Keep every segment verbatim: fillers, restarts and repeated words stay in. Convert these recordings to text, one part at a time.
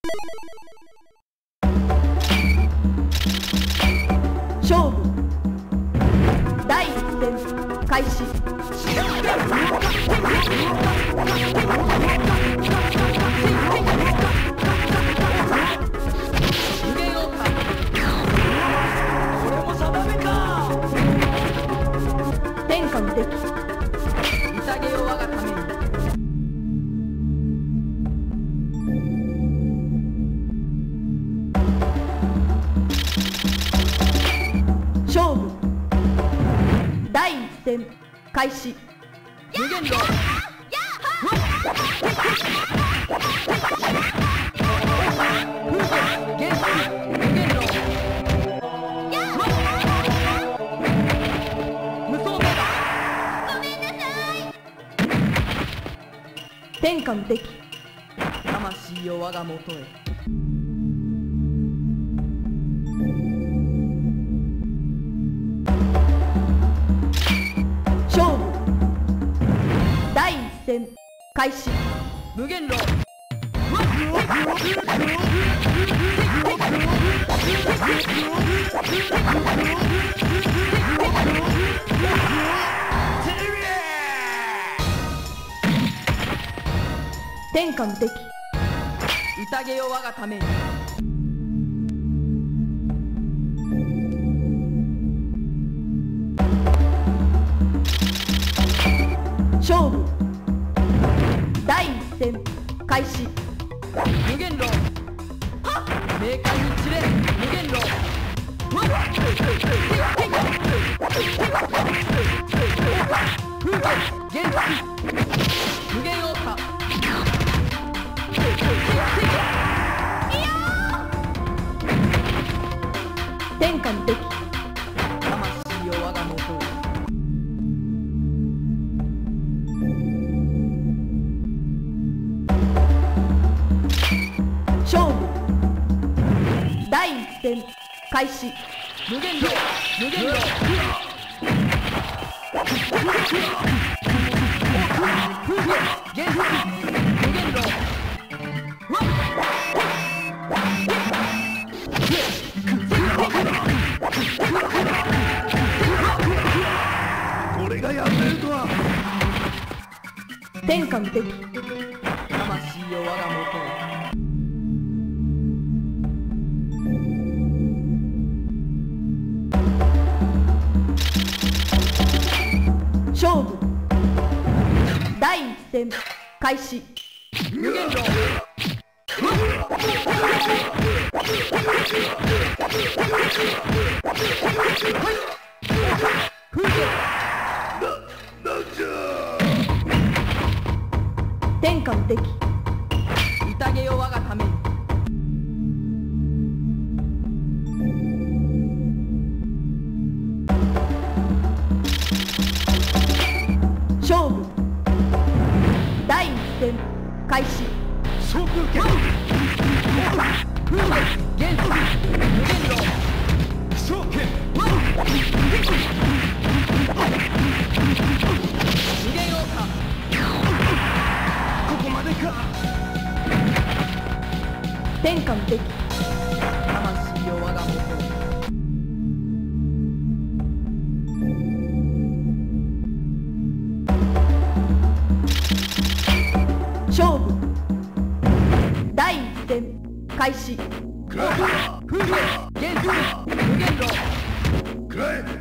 勝負第一戦開始。天下無敵。 潔よ我がために。 勝負第一戦開始。 無限牢。 天下無敵。 魂よ我がもとへ。 勝負第一戦開始。 無限牢。 天下無敵。 宴よ我がために。 勝負第一戦開始。 無限牢。冥界に散れ無限牢。元気無限王化。 天下無敵。 魂よ我がもとへ。 勝負第一戦開始。 無限牢。無限牢。元気無限牢。 これがやってるとは。 天下無敵。 魂よ我がもとへ。 勝負第一戦開始。 無限牢。 天下無敵。 宴よ我がために。 勝負第一戦開始。 総空剣。 元気無限牢。 総剣。 無限王化。 ここまでか。 天下無敵。 魂よ我がもとへ。 勝負第一戦開始。 くらえ。 元気無限牢。 くらえ。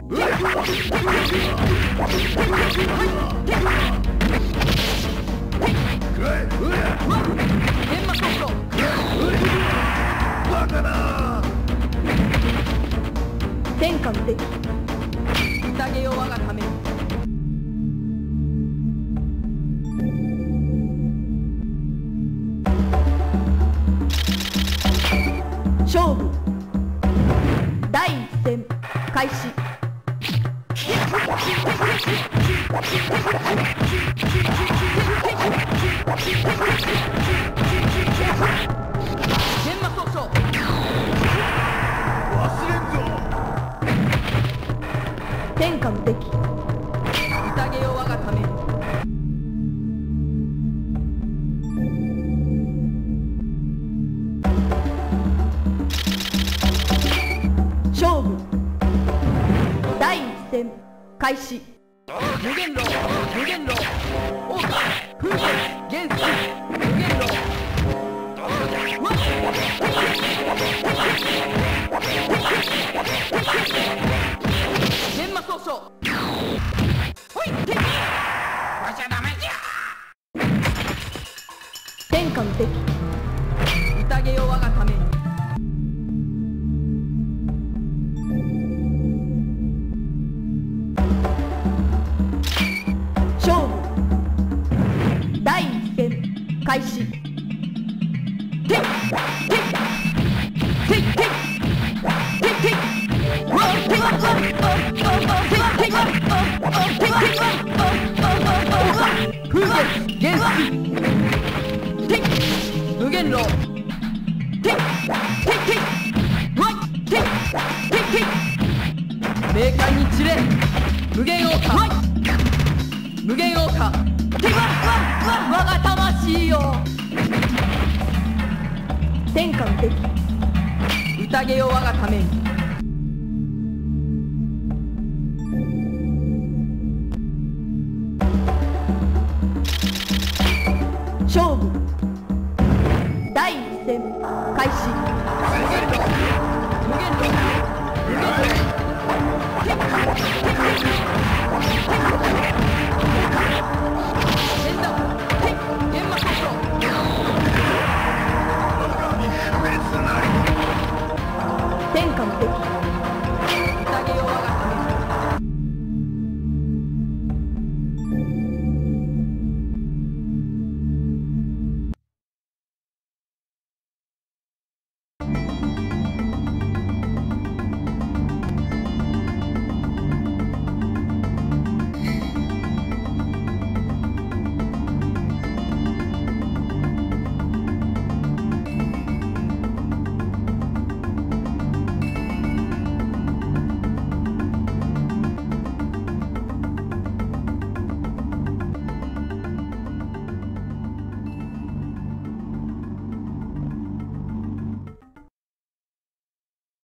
天魔国庫。 バカな。 天下無敵。 宴よ我がために。 勝負第一戦開始。 天魔総称。 忘れんぞ。 天下無敵。 宴よ我がために。 開始。 無限牢無限牢王家風月元帥無限牢天魔総称ほいってわしゃダメじゃ天下無敵。 宴よ我がために勝負。第一戦開始。てってってってってってっわってっわっわっわっわっわってってっわっわっわってっわっわっわっわっ風月元帥てっ無限牢てってってっわってってってっ冥界に散れ無限王家無限王家てっわっわっわっ我が魂よ天下無敵。 宴よ我がために勝負。第一戦開始。